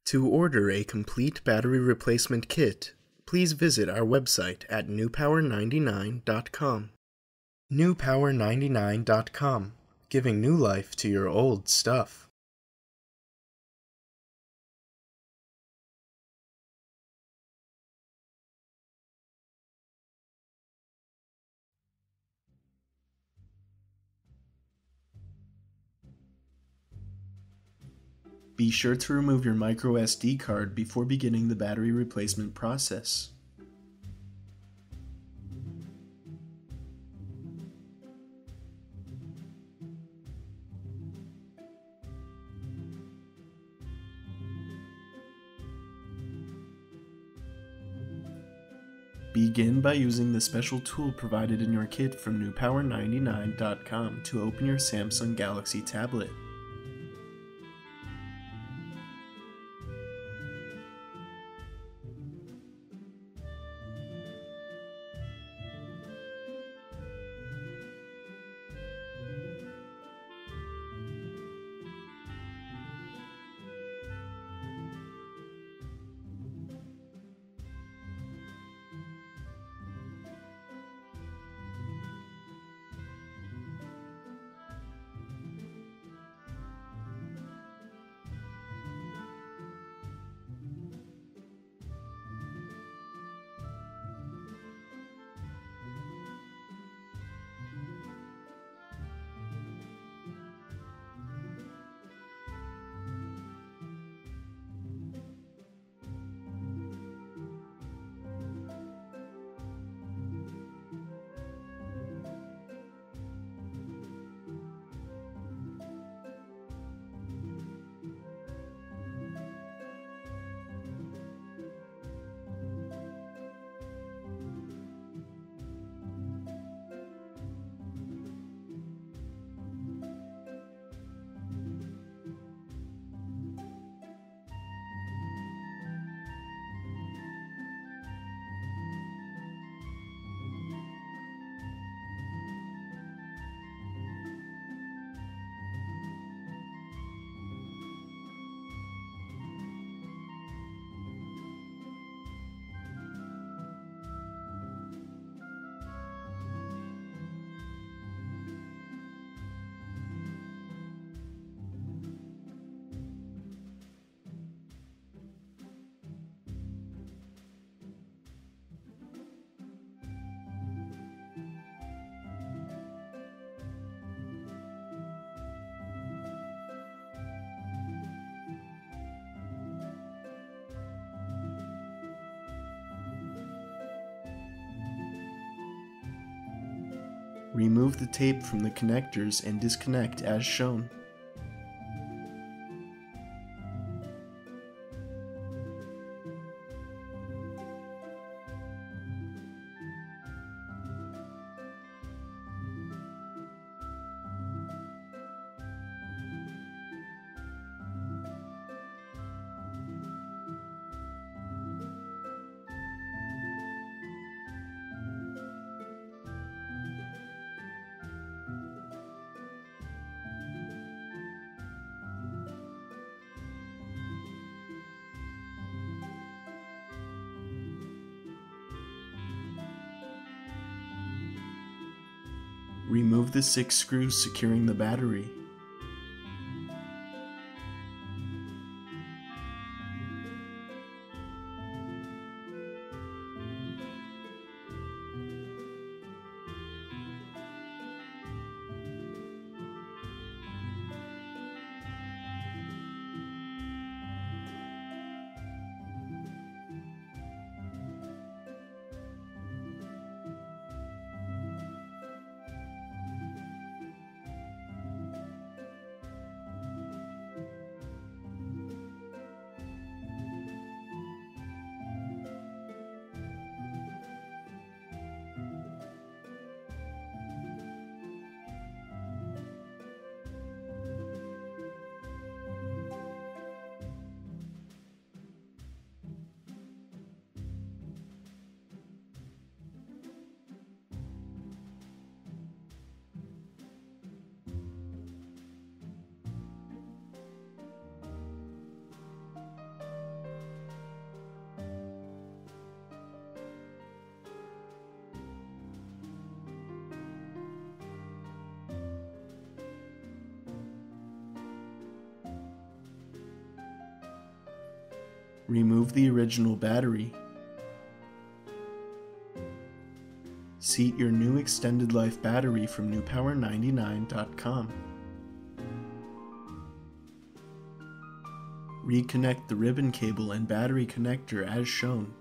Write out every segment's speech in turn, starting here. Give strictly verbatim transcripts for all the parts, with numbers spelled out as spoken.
To order a complete battery replacement kit, please visit our website at new power ninety-nine dot com. new power ninety-nine dot com, giving new life to your old stuff. Be sure to remove your micro S D card before beginning the battery replacement process. Begin by using the special tool provided in your kit from new power ninety-nine dot com to open your Samsung Galaxy tablet. Remove the tape from the connectors and disconnect as shown. Remove the six screws securing the battery. Remove the original battery. Seat your new extended life battery from new power ninety-nine dot com. Reconnect the ribbon cable and battery connector as shown.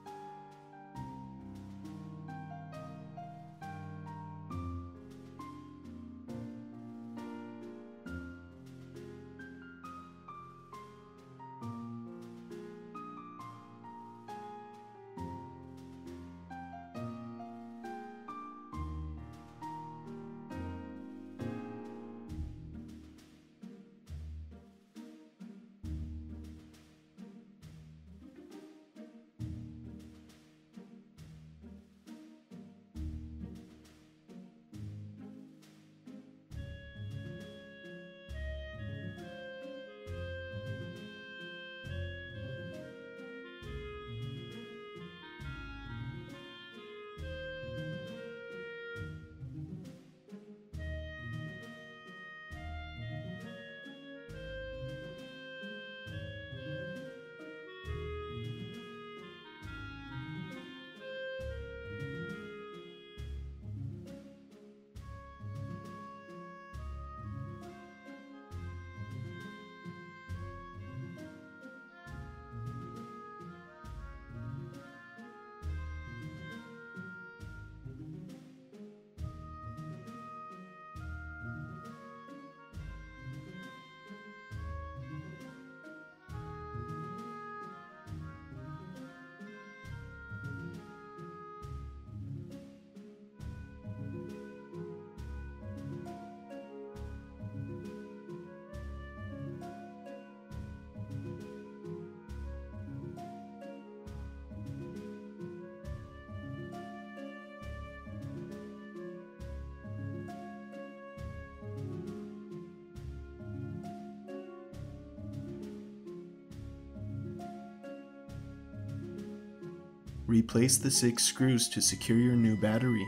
Replace the six screws to secure your new battery.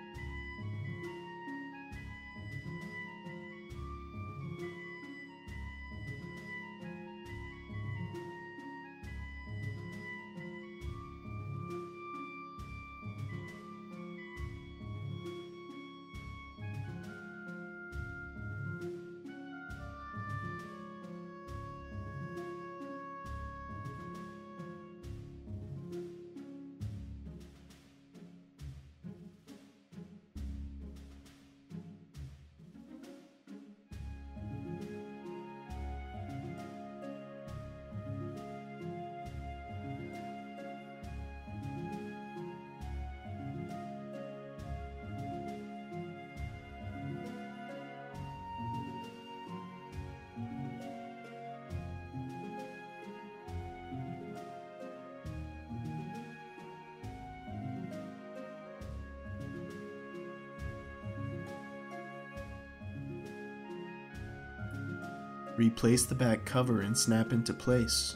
Replace the back cover and snap into place.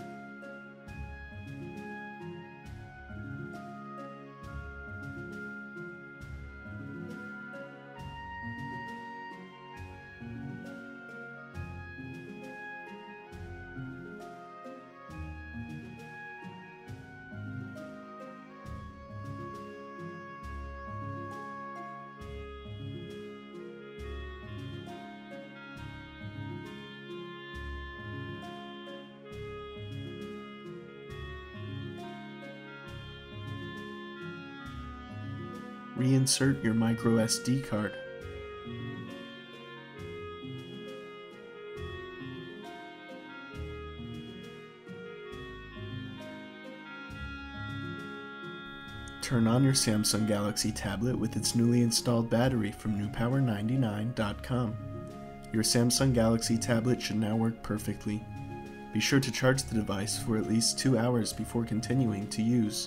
Reinsert your micro S D card. Turn on your Samsung Galaxy tablet with its newly installed battery from new power ninety-nine dot com. Your Samsung Galaxy tablet should now work perfectly. Be sure to charge the device for at least two hours before continuing to use.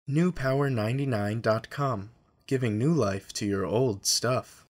new power ninety-nine dot com, giving new life to your old stuff.